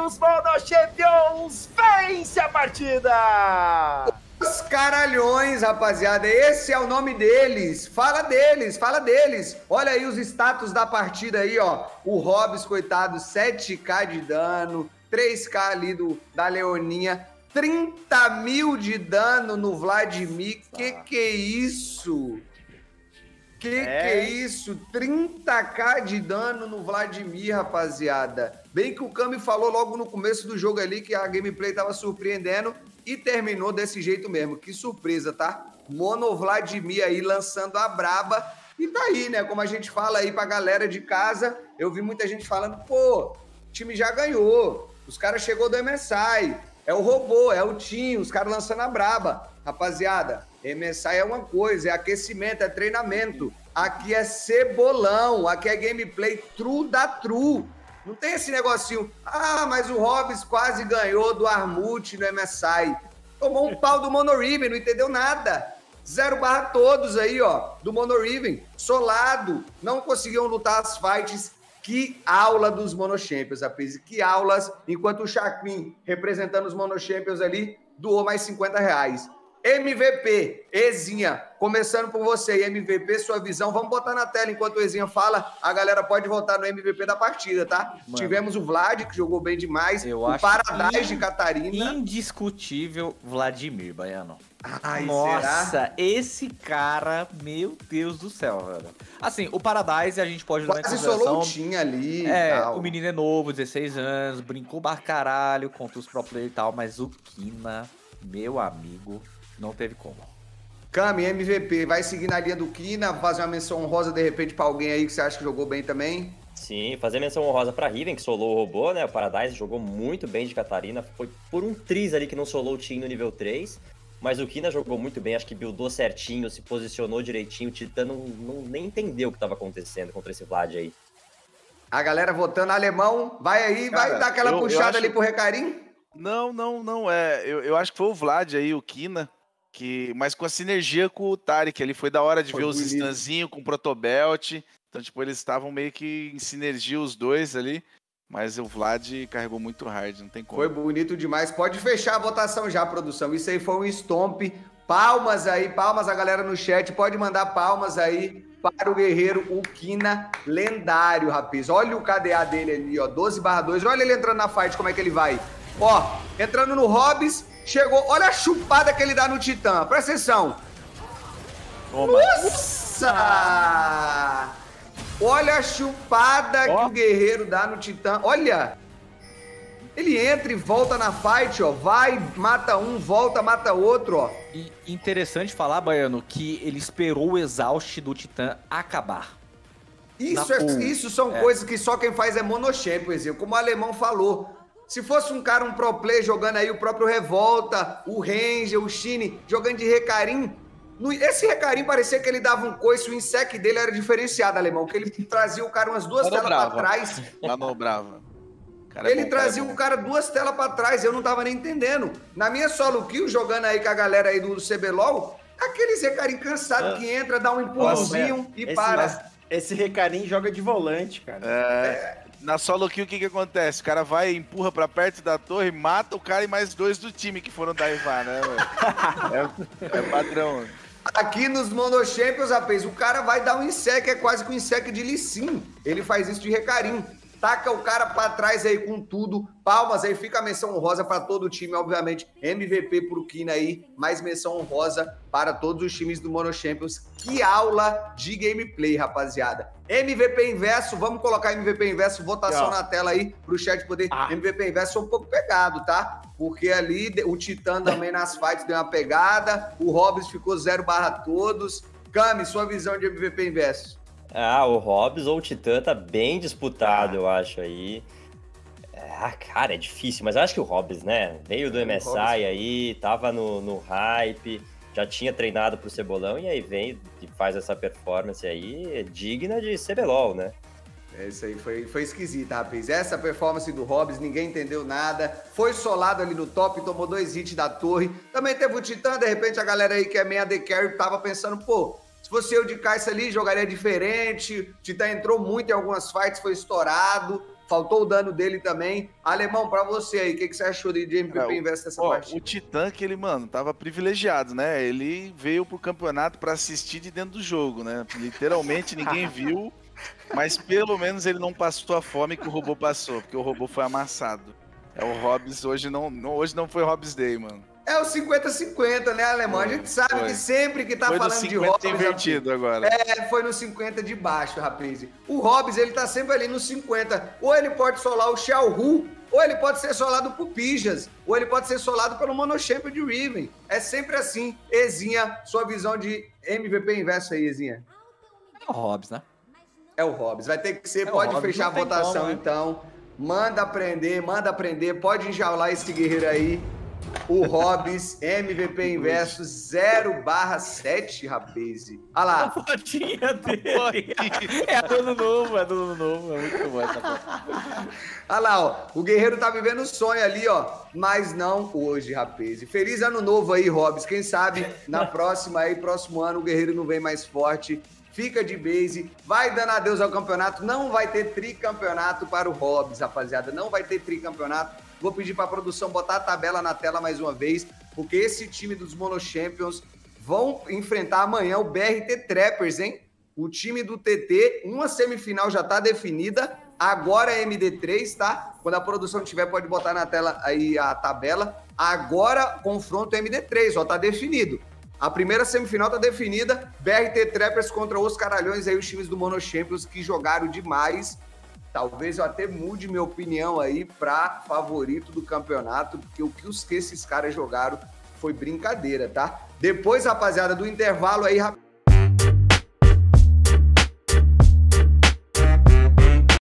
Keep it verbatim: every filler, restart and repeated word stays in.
dos Mono Champions vence a partida! Os caralhões, rapaziada, esse é o nome deles. Fala deles, fala deles. Olha aí os status da partida aí, ó. O Hobbs, coitado, sete K de dano, três K ali do, da Leoninha, trinta mil de dano no Vladimir. Que que é isso? Que é. que é isso? trinta K de dano no Vladimir, rapaziada. Bem que o Kami falou logo no começo do jogo ali que a gameplay tava surpreendendo e terminou desse jeito mesmo. Que surpresa, tá? Mono Vladimir aí lançando a braba. E tá aí, né? Como a gente fala aí pra galera de casa, eu vi muita gente falando, pô, o time já ganhou. Os caras chegou do M S I. É o robô, é o Tim, os caras lançando a braba. Rapaziada, M S I é uma coisa, é aquecimento, é treinamento. Aqui é cebolão, aqui é gameplay true da true. Não tem esse negocinho, ah, mas o Hobbs quase ganhou do Armut no M S I. Tomou um pau do Monoriven, não entendeu nada. Zero barra todos aí, ó, do Monoriven. Solado, não conseguiam lutar as fights. Que aula dos Mono Champions, rapaz. Que aulas, enquanto o Chacrin, representando os Mono Champions ali, doou mais cinquenta reais. M V P, Ezinha, começando por você, M V P, sua visão. Vamos botar na tela enquanto o Ezinha fala. A galera pode votar no M V P da partida, tá? Mano, tivemos o Vlad, que jogou bem demais. Eu o acho Paradise in... de Catarina. Indiscutível Vladimir, Baiano. Ai, nossa, será? Esse cara, meu Deus do céu, velho. Assim, o Paradise a gente pode dar quase solou tinha ali. É, tal. O menino é novo, dezesseis anos, brincou bar caralho contra os pro player e tal, mas o Kina, meu amigo, não teve como. Kami, M V P, vai seguir na linha do Kina, fazer uma menção honrosa de repente pra alguém aí que você acha que jogou bem também? Sim, fazer menção honrosa pra Riven, que solou o robô, né? O Paradise jogou muito bem de Catarina, foi por um triz ali que não solou o Tim no nível três. Mas o Kina jogou muito bem, acho que buildou certinho, se posicionou direitinho. O Titã não, não, nem entendeu o que estava acontecendo contra esse Vlad aí. A galera votando alemão, vai aí, Cara, vai dar aquela eu, puxada eu acho... ali pro Recarim? Não, não, não, é. Eu, eu acho que foi o Vlad aí, o Kina, que, mas com a sinergia com o Tarek ali. Foi da hora de foi ver bonito. Os stunzinhos com o Protobelt. Então, tipo, eles estavam meio que em sinergia os dois ali. Mas o Vlad carregou muito hard, não tem como. Foi bonito demais. Pode fechar a votação já, produção. Isso aí foi um stomp. Palmas aí, palmas a galera no chat. Pode mandar palmas aí para o guerreiro, o Kina lendário, rapaz. Olha o K D A dele ali, ó, doze barra dois. Olha ele entrando na fight, como é que ele vai. Ó, entrando no Hobbs, chegou. Olha a chupada que ele dá no Titã. Presta atenção. Toma. Nossa! Olha a chupada oh. que o guerreiro dá no Titã. Olha! Ele entra e volta na fight, ó. Vai, mata um, volta, mata outro, ó. E interessante falar, Baiano, que ele esperou o exaust do Titã acabar. Isso, é, isso são é. coisas que só quem faz é Mono Champions, como o alemão falou. Se fosse um cara, um pro play, jogando aí o próprio Revolta, o Ranger, o Shine, jogando de Recarim... No, esse Recarim parecia que ele dava um coice, o insec dele era diferenciado, alemão, que ele trazia o cara umas duas telas pra trás. Manobrava. Ele é bom, trazia cara é o cara duas telas pra trás, eu não tava nem entendendo. Na minha solo kill, jogando aí com a galera aí do C B LOL, aqueles Recarim cansados ah. que entra, dá um empurrãozinho Nossa, e esse, para. Esse Recarim joga de volante, cara. É... é. Na solo kill, o que que acontece? O cara vai, empurra pra perto da torre, mata o cara e mais dois do time que foram daivar, né, velho? é, é padrão, mano. Aqui nos Mono Champions, rapaz, o cara vai dar um insec, é quase que um insec de Lee Sin. Ele faz isso de Recarim. Taca o cara pra trás aí com tudo. Palmas aí, fica a menção honrosa para todo o time, obviamente. M V P pro Kina aí, mais menção honrosa para todos os times do Mono Champions. Que aula de gameplay, rapaziada. M V P Inverso, vamos colocar M V P Inverso, votação Ó. na tela aí, pro chat poder... Ah. M V P Inverso foi um pouco pegado, tá? Porque ali o Titã também nas fights deu uma pegada, o Hobbs ficou zero barra todos. Kami, sua visão de M V P Inverso? Ah, o Hobbs ou o Titã tá bem disputado, eu acho, aí. Ah, cara, é difícil, mas eu acho que o Hobbs, né? Veio do M S I aí, tava no, no hype, já tinha treinado pro Cebolão, e aí vem e faz essa performance aí, é digna de C B LOL, né? É, isso aí foi, foi esquisito, rapaz. Essa performance do Hobbs, ninguém entendeu nada. Foi solado ali no top, tomou dois hits da torre. Também teve o Titã, de repente a galera aí que é meia D carry tava pensando, pô, se fosse eu de Kai'Sa ali, jogaria diferente. O Titã entrou muito em algumas fights, foi estourado. faltou o dano dele também. Alemão, pra você aí, o que, que você achou de M V P É, Invest dessa Ó, partida? o Titã, que ele, mano, tava privilegiado, né? Ele veio pro campeonato pra assistir de dentro do jogo, né? Literalmente ninguém viu, mas pelo menos ele não passou a fome que o robô passou, porque o robô foi amassado. É o Hobbs, hoje não, não, hoje não foi Hobbs Day, mano. É o cinquenta cinquenta, né, Alemão? A Foi, gente sabe foi. que sempre que tá Foi do falando de cinquenta Hobbs... invertido agora. É, foi no cinquenta de baixo, rapaz. O Hobbs, ele tá sempre ali no cinquenta. Ou ele pode solar o Xiaohu, ou ele pode ser solado por Pijas, ou ele pode ser solado pelo Monochampion de Riven. É sempre assim. Ezinha, sua visão de M V P Inverso aí, Ezinha. É o Hobbs, né? É o Hobbs. Vai ter que ser, É o pode Hobbs, fechar a não tem votação como, né? então. Manda aprender, manda aprender. Pode enjaular esse guerreiro aí. O Hobbs, M V P Inverso zero barra sete, rapaz. Olha lá. Fotinha dele. É do ano novo, é do ano novo. É muito bom essa foto. Olha lá, ó. O guerreiro tá vivendo o sonho ali, ó. Mas não hoje, rapaz. Feliz ano novo aí, Hobbs. Quem sabe na próxima aí, próximo ano, o guerreiro não vem mais forte. Fica de base, vai dando adeus ao campeonato. Não vai ter tricampeonato para o Hobbs, rapaziada. Não vai ter tricampeonato. Vou pedir para a produção botar a tabela na tela mais uma vez, porque esse time dos Mono Champions vão enfrentar amanhã o B R T Trappers, hein? O time do T T, uma semifinal já tá definida, agora é M D três, tá? Quando a produção tiver, pode botar na tela aí a tabela. Agora, confronto M D três, ó, tá definido. A primeira semifinal tá definida, B R T Trappers contra os Caralhões, aí os times do Mono Champions que jogaram demais. Talvez eu até mude minha opinião aí para favorito do campeonato, porque o que, os, que esses caras jogaram foi brincadeira, tá? Depois, rapaziada, do intervalo aí...